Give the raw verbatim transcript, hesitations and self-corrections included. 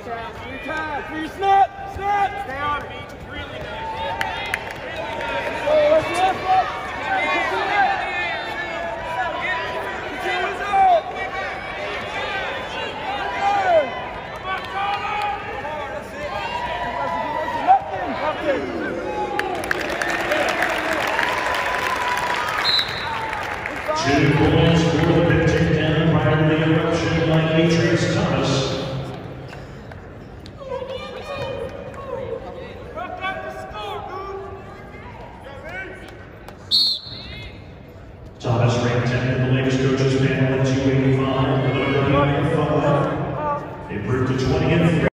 Three snap, snap. Stay on it. Really nice. Oh, let's go. Two points for the big takedown prior to the eruption by Demetrius Thomas.